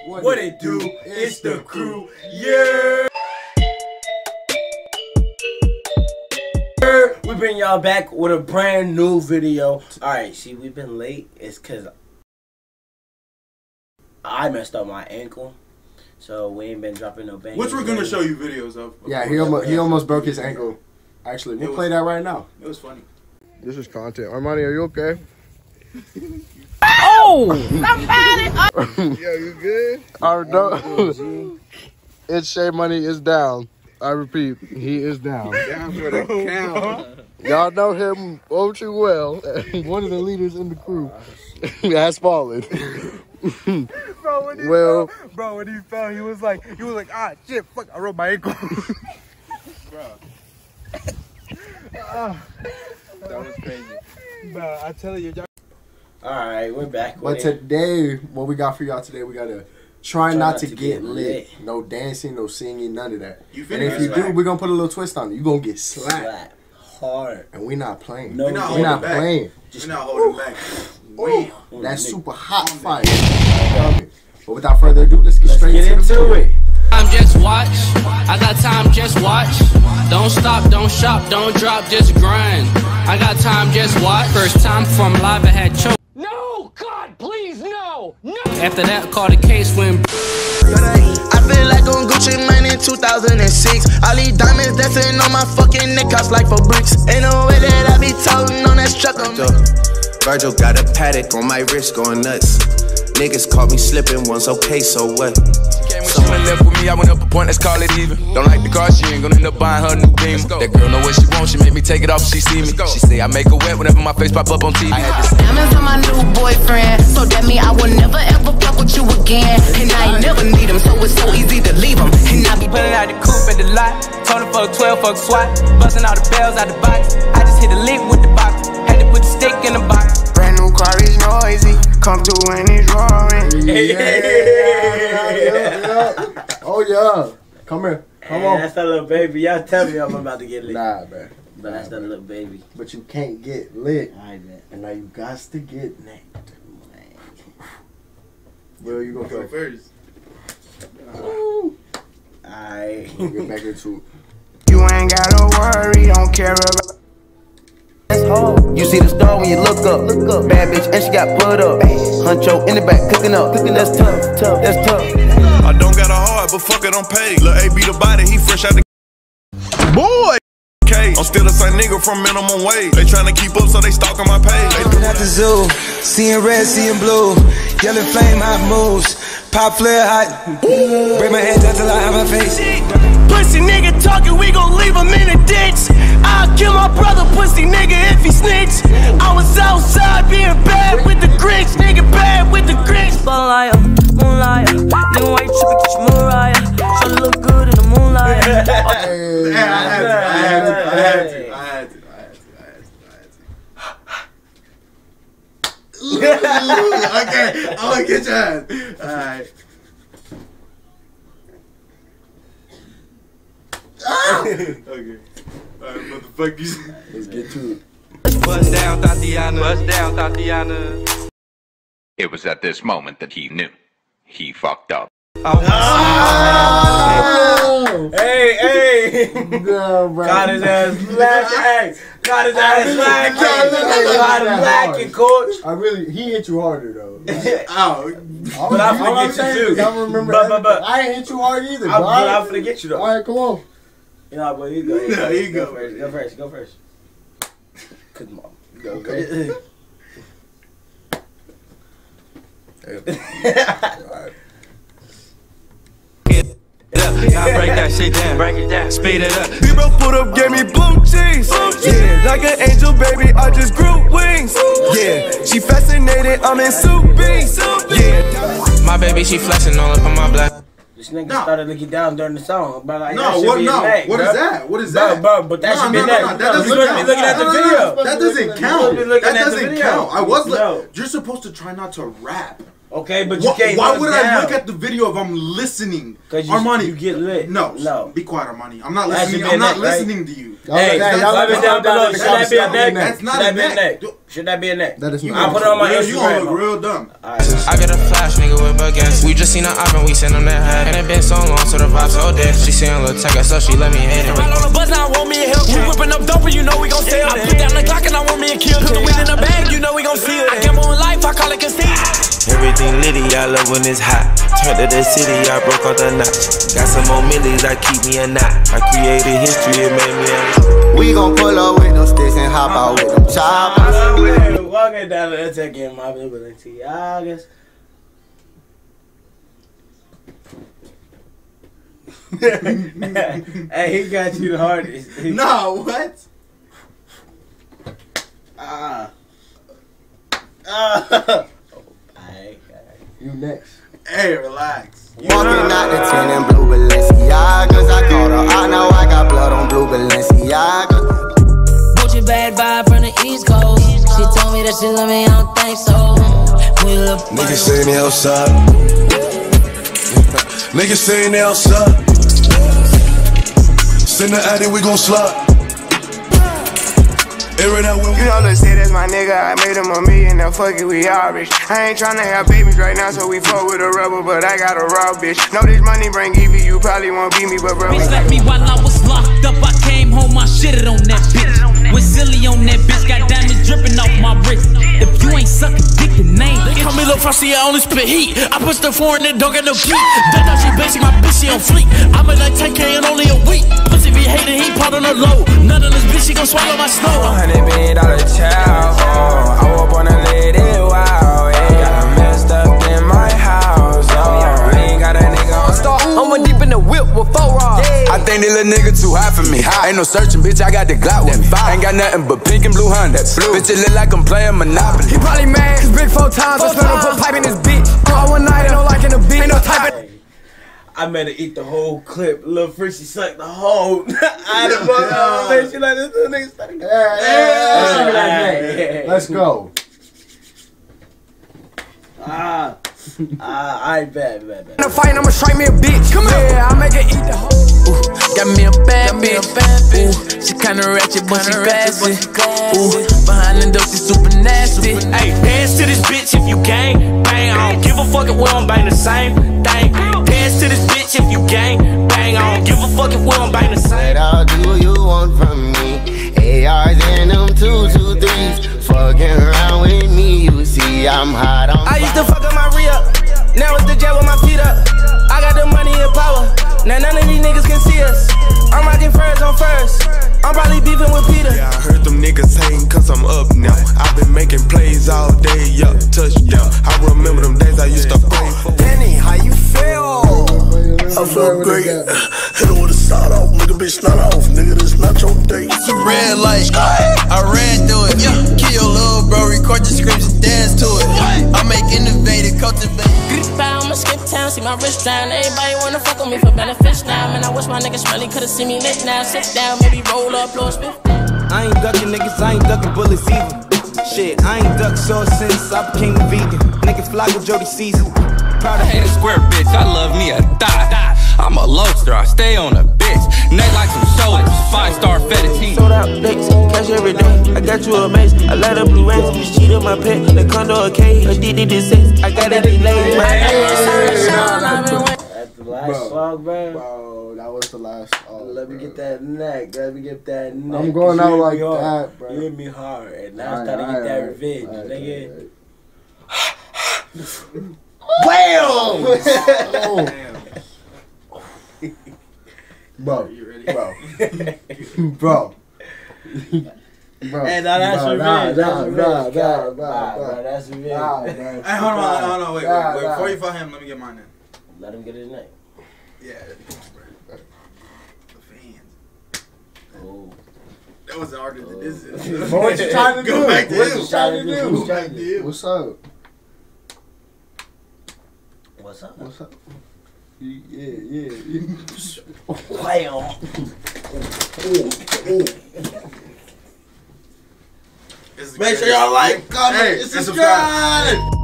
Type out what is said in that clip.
What it do? It's the crew. Yeah. We bring y'all back with a brand new video. Alright, see, we've been late. It's cause I messed up my ankle. So we ain't been dropping no bangers. Which we're gonna show you videos of. Yeah, he almost broke his ankle. Actually, we'll play that right now. It was funny. This is content. Armani, are you okay? Oh! Somebody! Yo, you good? No. It's Shay Money is down. I repeat, he is down. Down for the count. Y'all know him all too well. One of the leaders in the crew has fallen. Bro, when he fell, he was like, ah, shit, fuck, I broke my ankle. Bro. That was crazy. Bro, I tell you, y'all. Alright, we're back. But today, what we got for y'all today, we gotta try not to get lit. No dancing, no singing, none of that. And if you do, we're gonna put a little twist on it. You gonna get slapped. Hard. And we not playing. No, we're not playing. We're not holding back. That's super hot fire. But without further ado, let's get straight into it. I'm just watch. I got time, just watch. Don't stop, don't shop, don't drop, just grind. I got time, just watch. First time from live, I had choke. No, God, please, no, no. After that, call the case when. I feel like on Gucci Mane in 2006. All these diamonds dancing on my fucking neck, cost like 4 bricks. Ain't no way that I be talking on that truck on me. Virgil got a paddock on my wrist going nuts. Niggas caught me slipping once, okay, so what? Someone left with me, I went up a point, let's call it even. Don't like the car, she ain't gonna end up buying her new beam. That girl know what she wants, she make me take it off if she see me. She say I make her wet whenever my face pop up on TV. Diamonds on my new boyfriend, so that mean I will never ever fuck with you again. And I ain't never need him, so it's so easy to leave him. And I be pulling out the coupe at the lot, told her fuck 12, fuck SWAT, busting all the bells out the box. I just hit a lick with the box, had to put the stick in the box. Brand new car is noisy, come through when it's roaring. Oh yeah, come here, come on. That's that little baby. Y'all tell me I'm about to get lit. Nah, man. But that's that little baby. But you can't get lit. I bet. And now you got to get necked. Well, you go first. Alright. Get back into it. You ain't gotta worry, don't care about. You see the star when you look up. Bad bitch and she got put up. Huncho in the back cooking up. That's tough, that's tough. I don't got a heart, but fuck it, I'm paid. Lil' A beat the body, he fresh out the boy. I'm still the same nigga from minimum wage. They tryna keep up, so they stalking my page. Looking at the zoo, seeing red, seeing blue. Yellow flame, hot moves. Pop flare hot. Break my head down till I have my face. Pussy nigga talking, we gon' leave him in a ditch. I'll kill my brother, pussy nigga, if he snitch. I was outside being bad with the Grinch, nigga, bad with the Grinch. Spotlight, moonlight, nigga, why you trippin', catch Mariah. Show look good in the moonlight. I had to. Okay, I'm gonna get your ass. Alright. Okay. Alright, motherfuckers. Let's get to it. Bust down, Tatiana. Bust down, Tatiana. It was at this moment that he knew. He fucked up. Hey! No, bro. Got his ass black. Got his ass black. Got him blacking, coach. He hit you harder though. But I'm finna get you too. I remember. But I ain't hit you hard either. I'm finna get you though. All right, come on. You know, but you go. No, you go. Go first. Come on. Okay. Alright. Now break that shit down. Break it down. Speed it up. People put up, gave me blue cheese. Yeah, like an angel, baby, I just grew wings. Yeah, she fascinated, I'm in soup beans. Yeah, My baby, she flexing all up on my black. This nigga started looking down during the song, but like What is that? What is that? But that should be next. That doesn't count. Looking at the video. That doesn't count. That doesn't count. I was no. You're supposed to try not to rap. Okay, but you can't. Why would I look at the video if I'm listening? Because Armani, you get lit. No, be quiet, Armani. I'm not listening. I'm not listening to you. Hey, comment down below. Should that be a neck? That's not a neck. Should that be a neck? That is not. I'll put it on my Instagram. You gonna look real dumb. I got a flash, nigga, with baguettes. We just seen her up and we sent them that hat. And it been so long, so the vibe's so dead. She seen a little tech, so she let me hit it. Right on the bus, now I want me a Hellcat. We whipping up dope, and you know we gon' sell that. I put down the Glock and I want me a kill. Put the wind in the bag, you know we gon' feel that. I gamble on life, I call it casino. Everything litty, I love when it's hot. Turned to the city, I broke off the notch. Got some more millies, I keep me a knot. I created history, it made me a... We gon' pull up with them sticks and hop out with them choppers. Walking down the attack in my ability, I guess. Hey, he got you the hardest. No, what? You next. Hey, relax. Walking out the 10 in blue Balenciagas. I caught her out, now I got blood on blue Balenciagas. Gucci bad vibe from the East Coast. She told me that she love me, I don't think so. Niggas saying they outside. Niggas saying they outside. Send the addy, we gon' slide. You know, let's say that's my nigga. I made him $1 million, now fuck it, we all rich. I ain't tryna have babies right now, so we fuck with a rubber, but I got a raw bitch. Know this money bring Evie, you probably won't beat me, but bro. Bitch left me while I was locked up. I came home, I shitted on that bitch. Went silly on that bitch, got diamonds dripping off my wrist. If you ain't sucking dick, the name. They call me Lil Frosty, I only spit heat. I push the foreign and don't get no key. That now she basic, my bitch, she on fleek. I made like 10K in only a week. Pussy be hating, he part on the low. None of this bitch, she gon' swallow my snow. $100 million child, oh, I was born a lady, wow, yeah. Got her messed up in my house, oh, I ain't got a nigga on star. I'm deep in the whip with 4 rods. I think this little nigga too hot for me. Ain't no searching, bitch, I got the Glock with me. Ain't got nothing but pink and blue Hondas. Bitch, it look like I'm playing Monopoly. He probably mad, cause big 4 times, I spent him put pipe in his bitch. All one night, ain't no liking a bitch, ain't no type of... I made her eat the whole clip. Lil Freaky sucked the whole. I done fuck up. Man, she like this little nigga started. Hey, let's go. I bet. In a fight, I'ma strike me a bitch. Come here, yeah, I make her eat the whole. Got me a bad bitch. Ooh, she kinda ratchet, but she classy. Ooh, behind the door, she super nasty. Hey, dance to this bitch if you gang. Bang, I don't give a fuck if we don't bang the same thing. Dance to this bitch if you gang. Bang, I don't give a fuck if we don't bang the same. What I'll do you want from me? ARs and them 223s. Fucking around with me, you see I'm hot on I used to fuck up my re-up. Now it's the jet with my feet up. I got the money and power. Now none of these niggas can see us. I'm rocking furs on first. I'm probably beefing with Peter. Yeah, I heard them niggas hating cause I'm up now. I've been making plays all day, yup, touchdown. I remember them days I used to play for. Danny, how you feel? I feel great. Hit her with a start off, nigga, bitch, not off. Nigga, this not your day. It's a red light. I ran through it. Yeah. Kill your little bro, record your scripts and dance to it. I make innovative, cultivate. I'ma skip town, see my wrist down. Everybody wanna fuck with me for benefits now. Man, I wish my niggas really could've seen me lit now. Sit down, maybe roll up, blow a spiff. I ain't ducking niggas, I ain't ducking bullets either. Shit, I ain't ducked sauce since I became a vegan. Nigga fly with Jody Caesar. Proud of hate a square bitch, I love me a thigh. I'm a lobster, I stay on a bitch. Neck like some shoulders, 5-star fettuccine. Sold out dates, cash every day. I got you a mace, I let her blue rays. Just cheated my pet, the condo a cage. I did this sex, I got it delayed. That's the last song, bro. Bro, that was the last song. Let me get that neck. Let me get that neck. I'm going out like that, bro. You hit me hard, and now it's time to get that revenge, nigga. Wham! Bro, you ready? Bro. Hey, now that's revenge. That's revenge. Hey, hold on, wait. Before you fight him, let me get mine in. Let him get his neck. Yeah, the fans. Oh. That was harder than this is. What you trying to do? Go back to What him. you trying to do? What's up? What's up? What's up? Yeah. Wham! Make sure y'all like, comment, and subscribe.